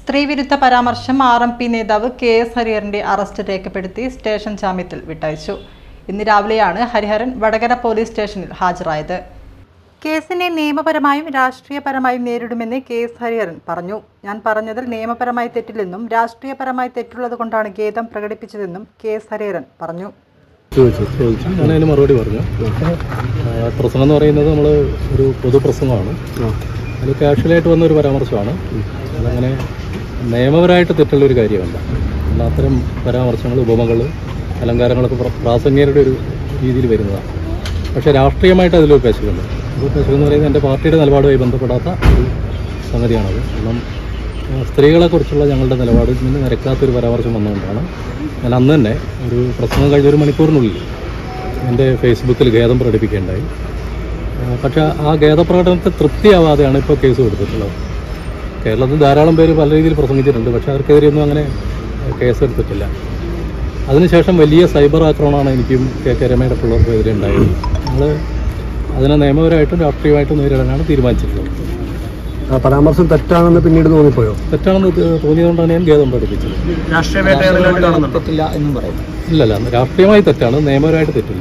സ്ത്രീവിരുദ്ധ പരാമർശം RMP നേതാവ് KS ഹരിഹരന്റെ അറസ്റ്റ് രേഖപ്പെടുത്തി സ്റ്റേഷൻ ജാമ്യത്തിൽ വിട്ടയച്ചു. ഇന്ന് രാവിലെയാണ് ഹരിഹരൻ വടകര പോലീസ് സ്റ്റേഷനിൽ ഹാജരായത്. കേസിനെ നിയമപരമായും രാഷ്ട്രീയപരമായും നേരിടുമെന്ന് KS ഹരിഹരൻ പറഞ്ഞു. ഞാൻ പറഞ്ഞതിൽ നിയമപരമായി തെറ്റില്ലെന്നും രാഷ്ട്രീയപരമായി തെറ്റുള്ളതുകൊണ്ടാണ് ഖേദം പ്രകടിപ്പിച്ചതെന്നും KS ഹരിഹരൻ പറഞ്ഞു. ഞാൻ അതിന് മറുപടി പറഞ്ഞു. പ്രസംഗം എന്ന് പറയുന്നത് നമ്മൾ ഒരു പൊതുപ്രസംഗമാണ്. അത് കാഷ്വലായിട്ട് വന്നൊരു പരാമർശമാണ്. അതങ്ങനെ നിയമപരമായിട്ട് തെറ്റുള്ളൊരു കാര്യമല്ല. അത്തരം പരാമർശങ്ങൾ, ഉപമകൾ, അലങ്കാരങ്ങളൊക്കെ പ്രാസംഗികരുടെ ഒരു രീതിയിൽ വരുന്നതാണ്. പക്ഷേ രാഷ്ട്രീയമായിട്ട് അതിലൊരു പെശകുണ്ട്. ഒരു പെശകെന്ന് പറയുന്നത് എൻ്റെ പാർട്ടിയുടെ നിലപാടുമായി ബന്ധപ്പെടാത്ത ഒരു സംഗതിയാണത്. കാരണം സ്ത്രീകളെക്കുറിച്ചുള്ള ഞങ്ങളുടെ നിലപാടിൽ നിന്ന് നിരക്കാത്തൊരു പരാമർശം വന്നുകൊണ്ടാണ് ഞാൻ അന്ന് തന്നെ ഒരു പ്രസംഗം കഴിഞ്ഞ ഒരു മണിക്കൂറിനുള്ളിൽ എൻ്റെ ഫേസ്ബുക്കിൽ ഖേദം പ്രകടിപ്പിക്കേണ്ടായി. പക്ഷേ ആ ഖേദപ്രകടനത്തെ തൃപ്തിയാവാതെയാണ് ഇപ്പോൾ കേസ് കൊടുത്തിട്ടുള്ളത്. കേരളത്തിൽ ധാരാളം പേര് പല രീതിയിൽ പ്രസംഗിച്ചിട്ടുണ്ട്. പക്ഷേ അവർക്കെതിരെയൊന്നും അങ്ങനെ കേസെടുത്തിട്ടില്ല. അതിനുശേഷം വലിയ സൈബർ ആക്രമണമാണ് എനിക്കും KK രമയുടെ പിള്ളേർക്കെതിരെ ഉണ്ടായത്. ഞങ്ങൾ അതിനെ നിയമപരമായിട്ടും രാഷ്ട്രീയമായിട്ടും നേരിടാനാണ് തീരുമാനിച്ചിട്ടുള്ളത്. പരാമർശം തെറ്റാണെന്ന് പിന്നീട് തോന്നിപ്പോയോ? തെറ്റാണെന്ന് തോന്നിയതുകൊണ്ടാണ് ഞാൻ ഖേദം പ്രകടിപ്പിച്ചത്. തെറ്റില്ല എന്നും പറയുന്നു. ഇല്ലല്ല, രാഷ്ട്രീയമായി തെറ്റാണ്, നിയമപരമായിട്ട് തെറ്റില്ല.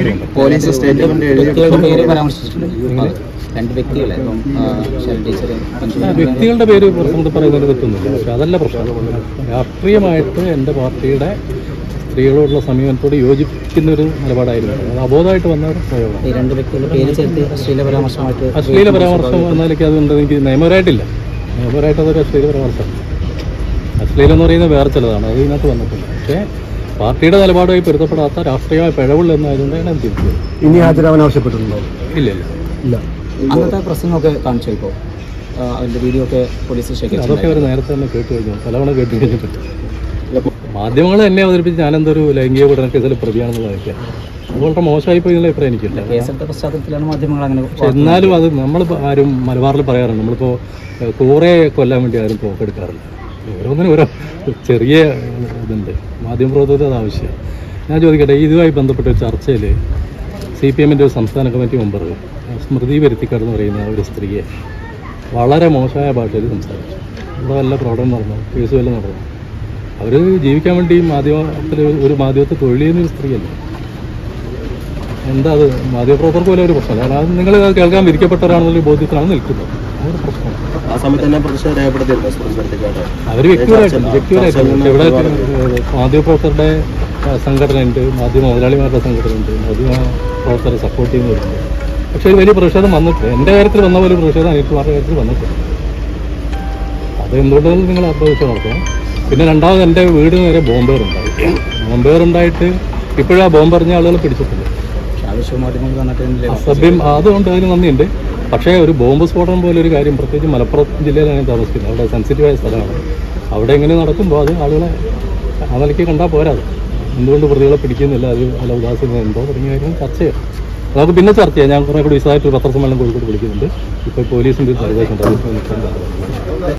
വ്യക്തികളുടെ പേര് പറയുന്നതിന് തെറ്റൊന്നുമില്ല. പക്ഷെ അതല്ല പ്രശ്നം. രാഷ്ട്രീയമായിട്ട് എൻ്റെ പാർട്ടിയുടെ സ്ത്രീകളോടുള്ള സമീപനത്തോട് യോജിക്കുന്ന ഒരു നിലപാടായിരുന്നു. അത് അബോധമായിട്ട് വന്ന ഒരു അശ്ലീല പരാമർശം എന്നാലേക്ക് അതുകൊണ്ട് എനിക്ക് നിയമപരമായിട്ടില്ല. നിയമപരമായിട്ട് അതൊരു അശ്ലീല പരാമർശം. അശ്ലീലം എന്ന് പറയുന്നത് വേറെ ചിലതാണ്. അത് ഇതിനകത്ത് വന്നിട്ടില്ല. പക്ഷേ പാർട്ടിയുടെ നിലപാടുമായി പൊരുത്തപ്പെടാത്ത രാഷ്ട്രീയമായ പിഴവുകൾ എന്നായതുകൊണ്ടാണ് ഞാൻ തിരിച്ചത്. ഇനി ഹാജരാവാൻ ആവശ്യപ്പെട്ടിട്ടുണ്ടോ? ഇല്ല. അന്നത്തെ പ്രസംഗമൊക്കെ കാണിച്ചു. ഇപ്പോൾ അതിൻ്റെ വീഡിയോ ഒക്കെ പോലീസ് അതൊക്കെ അവർ നേരത്തെ തന്നെ കേട്ട് കഴിഞ്ഞു, പലവണ കേട്ട് കഴിഞ്ഞിട്ടുണ്ട്. മാധ്യമങ്ങൾ എന്നെ അവതരിപ്പിച്ച് ഞാനെന്തൊരു ലൈംഗിക പീഡന കേസിൽ പ്രതിയാണെന്ന് വായിക്കാം. അത് വളരെ മോശമായിപ്പോയി എന്നുള്ള അഭിപ്രായം എനിക്കില്ല. പശ്ചാത്തലത്തിലാണ് മാധ്യമങ്ങൾ അങ്ങനെ. എന്നാലും അത് നമ്മൾ ആരും മലബാറിൽ പറയാറുണ്ട്, നമ്മളിപ്പോൾ കൂറെ കൊല്ലാൻ വേണ്ടി ആരും പോക്കെടുക്കാറില്ല. ഓരോന്നിനും ഓരോ ചെറിയ ഇതുണ്ട്. മാധ്യമപ്രവർത്തകർക്ക് അത് ആവശ്യമാണ്. ഞാൻ ചോദിക്കട്ടെ, ഇതുമായി ബന്ധപ്പെട്ട ഒരു ചർച്ചയിൽ CPMൻ്റെ ഒരു സംസ്ഥാന കമ്മിറ്റി മെമ്പർ സ്മൃതി വരുത്തിക്കാട് എന്ന് പറയുന്ന ഒരു സ്ത്രീയെ വളരെ മോശമായ ഭാഷയിൽ സംസാരിച്ചു. ഇവിടെ വല്ല പ്രോബ്ലം നടന്നു, കേസ് വല്ലതും നടന്നു. അവർ ജീവിക്കാൻ വേണ്ടി ഒരു മാധ്യമത്തിൽ തൊഴിൽ ചെയ്യുന്ന ഒരു സ്ത്രീയല്ലേ. എന്താ അത് മാധ്യമപ്രവർത്തകർക്ക് പോലെ ഒരു പ്രശ്നം. കാരണം അത് നിങ്ങൾ കേൾക്കാൻ വിരിക്കപ്പെട്ടവരാണെന്നുള്ള ബോധ്യത്തിലാണ് നിൽക്കുന്നത്. അതൊരു പ്രശ്നമാണ്. അവർ വ്യക്തിപരമായിട്ടുണ്ട്. ഇവിടെ മാധ്യമപ്രവർത്തകരുടെ സംഘടനയുണ്ട്, മാധ്യമ മുതലാളിമാരുടെ സംഘടനയുണ്ട്, മാധ്യമ പ്രവർത്തകരെ സപ്പോർട്ട് ചെയ്യുന്നവരുണ്ട്. പക്ഷേ ഒരു വലിയ പ്രതിഷേധം വന്നിട്ടില്ല. എൻ്റെ കാര്യത്തിൽ വന്ന പോലെ പ്രതിഷേധം അനിൽകുമാറിൻ്റെ കാര്യത്തിൽ വന്നിട്ടില്ല. അത് എന്തുകൊണ്ടാണ് നിങ്ങൾ അപ്രതീക്ഷ നടത്തണം. പിന്നെ രണ്ടാമത് എൻ്റെ വീട് നേരെ ബോംബേറുണ്ടായിട്ട് ഇപ്പോഴും ആ ബോംബെറിഞ്ഞ ആളുകൾ പിടിച്ചിട്ടുണ്ട്. അസഭ്യം. അതുകൊണ്ട് അതിന് നന്ദിയുണ്ട്. പക്ഷേ ഒരു ബോംബ് സ്ഫോടനം പോലെ ഒരു കാര്യം, പ്രത്യേകിച്ച് മലപ്പുറം ജില്ലയിലാണ് ഞാൻ താമസിക്കുന്നത്. അവിടെ സെൻസിറ്റീവായ സ്ഥലമാണ്. അവിടെ എങ്ങനെ നടക്കുമ്പോൾ അത് ആളുകളെ ആ നിലയ്ക്ക് കണ്ടാൽ പോരാതെ എന്തുകൊണ്ട് പ്രതികളെ പിടിക്കുന്നില്ല, അത് നല്ല ഉദാസീനത ഉണ്ടോ തുടങ്ങിയ കാര്യം ചർച്ച ചെയ്യാം. നമുക്ക് പിന്നെ ചർച്ച ചെയ്യാം. ഞാൻ കുറേ കൂടി വിശദമായിട്ട് ഒരു പത്രസമ്മേളനം കോഴിക്കോട് വിളിക്കുന്നുണ്ട്. ഇപ്പോൾ പോലീസിൻ്റെ ഒരു നിർദ്ദേശം ഉണ്ട്.